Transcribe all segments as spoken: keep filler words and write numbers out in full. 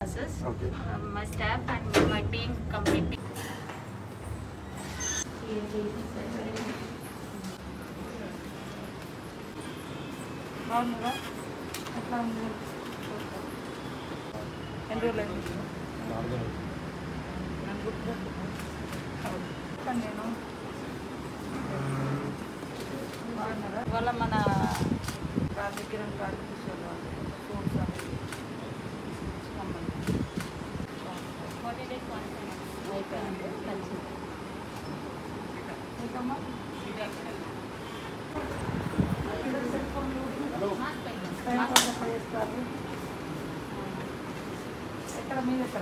Okay. Um, my staff and my team completely. బాగున్నారా? ఎట్లా ఉంది? ఎన్ని రోజులు అయింది? నన్ను గుర్తుపెట్టుకో. నేను బాగున్నారా? ఇవాళ మన రాజకీయం ప్రాక్టీస్ ఫ్రూట్స్ అవి అయిపోయింది మంచిది. మీకమ్మా ఎక్కడ మీద ఎక్కడ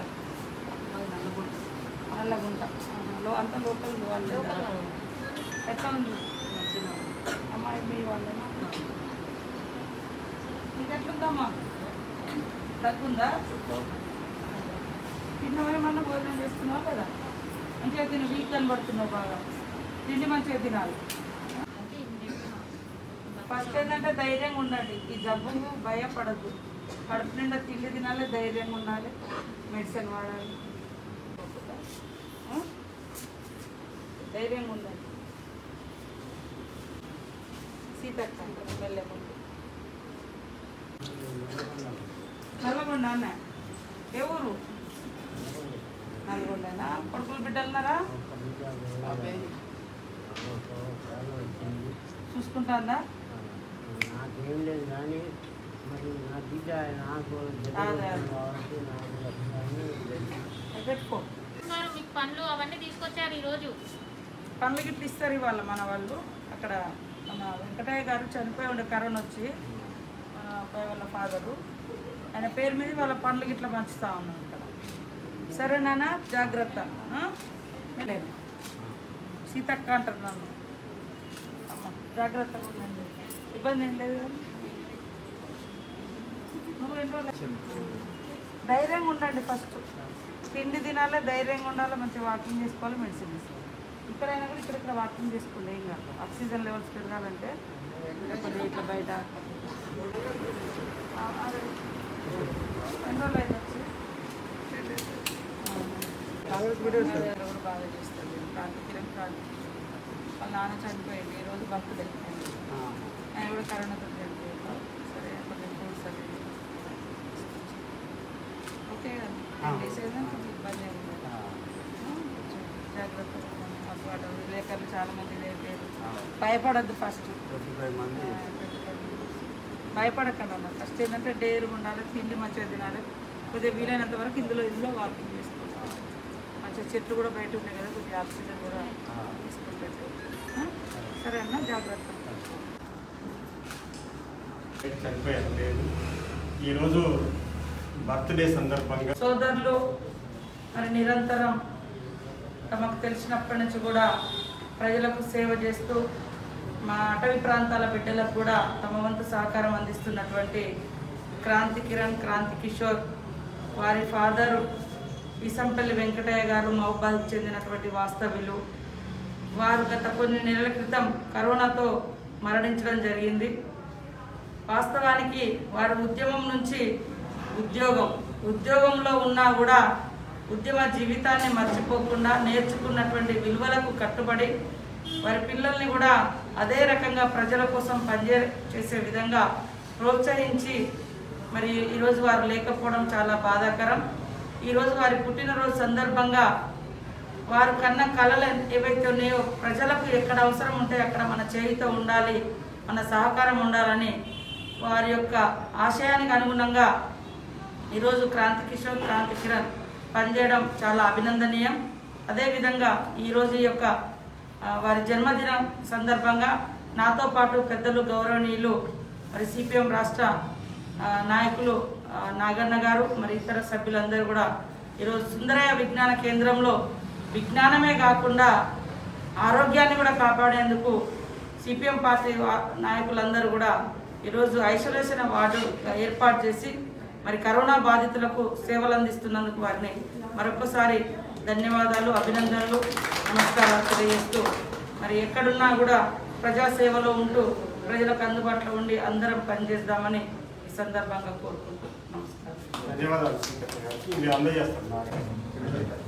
నల్లగుంట లో అంత లోకల్ వాళ్ళు ఎట్లా ఉంది? అమ్మాయి మీ వాళ్ళేనా? మీకు ఎట్లుందమ్మా? తగ్గుందా? తిన్నవేమన్నా భోజనం చేస్తున్నావు కదా? మంచిగా తిని వీక్ కనబడుతున్నావు బాగా. తిండి మంచిగా తినాలి. ఫస్ట్ ఏంటంటే ధైర్యంగా ఉండండి. ఈ జబ్బుకు భయపడద్దు. కడుపు నిండా తిండి తినాలి, ధైర్యంగా ఉండాలి, మెడిసిన్ వాడాలి, ధైర్యంగా ఉండాలి. సీతక్క వెళ్ళకుండా నల్గొండ అన్న ఏ ఊరు? నల్గొండనా? కొడుకులు బిడ్డలున్నారా? చూసుకుంటుందా? నాకేం లేదు కానీ మరి నా బిడ్డ నాకు పెట్టుకో. మీకు పండ్లు అవన్నీ తీసుకొచ్చారు ఈరోజు. పండ్లు గిట్ల ఇస్తారు ఇవాళ మన వాళ్ళు. అక్కడ మన వెంకటయ్య గారు చనిపోయి ఉండే కరోనా వచ్చి మన అబ్బాయి వాళ్ళ ఫాదరు ఆయన పేరు మీద వాళ్ళ పండ్లు గిట్ల పంచుతా ఉన్నాం ఇక్కడ. సరేనా? జాగ్రత్త. లేదు సీతక్క అంటారు నన్ను. అమ్మ జాగ్రత్తగా ఉండండి. ఇబ్బంది ఏం లేదు. నువ్వు ఎన్ని రోజులు ధైర్యంగా ఉండండి. ఫస్ట్ తిండి తినాలి, ధైర్యంగా ఉండాలి, మంచిగా వాకింగ్ చేసుకోవాలి, మెడిసిన్ తీసుకోవాలి. ఇక్కడైనా కూడా ఇక్కడ ఇక్కడ వాకింగ్ చేసుకోండి. ఏం కాదు. ఆక్సిజన్ లెవెల్స్ పెరగాలంటే కొద్దిగా ఇట్లా బయట ఎన్ని రోజులు అయితే వచ్చి కూడా బాగా చేస్తుంది. ప్రాంతీయం ప్రాంతీయం వాళ్ళ నాన్న చనిపోయింది. ఈరోజు బర్త్డే ఆయన కూడా కరోనాతో చనిపోయింది. సరే కొంచెం ఫ్రూట్స్ అవి ఓకే కదా? ఇబ్బంది ఏమి జాగ్రత్తగా అలవాటు విలేకరులు చాలా మంది లేపారు. భయపడద్దు. ఫస్ట్ భయపడకండి అన్న. ఫస్ట్ ఏంటంటే డేరుగా ఉండాలి, తిండి మంచిగా తినాలి, కొద్దిగా వీలైనంత వరకు ఇందులో ఇందులో వాకింగ్ చేసుకోవాలి. మంచిగా చెట్లు కూడా బయట ఉన్నాయి కదా, కొద్దిగా ఆక్సిజన్ కూడా తీసుకుంటారు. సరే అన్న జాగ్రత్త. చనిపోయారు లేదు. ఈరోజు బర్త్డే సందర్భంగా సోదరులు మరి నిరంతరం తమకు తెలిసినప్పటి నుంచి కూడా ప్రజలకు సేవ చేస్తూ మా అటవీ ప్రాంతాల బిడ్డలకు కూడా తమ వంతు సహకారం అందిస్తున్నటువంటి క్రాంతి కిరణ్, క్రాంతి కిషోర్ వారి ఫాదరు ఈసంపల్లి వెంకటయ్య గారు మహబూబాద్కు చెందినటువంటి వాస్తవ్యులు. వారు గత కొన్ని నెలల క్రితం కరోనాతో మరణించడం జరిగింది. వాస్తవానికి వారు ఉద్యమం నుంచి ఉద్యోగం ఉద్యోగంలో ఉన్నా కూడా ఉద్యమ జీవితాన్ని మర్చిపోకుండా నేర్చుకున్నటువంటి విలువలకు కట్టుబడి వారి పిల్లల్ని కూడా అదే రకంగా ప్రజల కోసం పనిచే చేసే విధంగా ప్రోత్సహించి మరి ఈరోజు వారు లేకపోవడం చాలా బాధాకరం. ఈరోజు వారి పుట్టినరోజు సందర్భంగా వారు కన్న కళలు ఏవైతే ఉన్నాయో ప్రజలకు ఎక్కడ అవసరం ఉంటే అక్కడ మన చేయితో ఉండాలి, మన సహకారం ఉండాలని వారి యొక్క ఆశయానికి అనుగుణంగా ఈరోజు క్రాంతి కిషోర్, క్రాంతి కిరణ్ పనిచేయడం చాలా అభినందనీయం. అదేవిధంగా ఈరోజు ఈ యొక్క వారి జన్మదినం సందర్భంగా నాతో పాటు పెద్దలు గౌరవనీయులు మరి సిపిఎం రాష్ట్ర నాయకులు నాగన్న గారు మరి ఇతర సభ్యులందరూ కూడా ఈరోజు సుందరయ్య విజ్ఞాన కేంద్రంలో విజ్ఞానమే కాకుండా ఆరోగ్యాన్ని కూడా కాపాడేందుకు సిపిఎం పార్టీ నాయకులందరూ కూడా ఈరోజు ఐసోలేషన్ వార్డు ఏర్పాటు చేసి మరి కరోనా బాధితులకు సేవలు అందిస్తున్నందుకు వారిని మరొకసారి ధన్యవాదాలు, అభినందనలు, నమస్కారాలు తెలియజేస్తూ మరి ఎక్కడున్నా కూడా ప్రజాసేవలో ఉంటూ ప్రజలకు అందుబాటులో ఉండి అందరం పనిచేద్దామని ఈ సందర్భంగా కోరుకుంటూ నమస్కారం. ధన్యవాదాలు శ్రీకృష్ణ గారికి. మీరు అందజేస్తారు.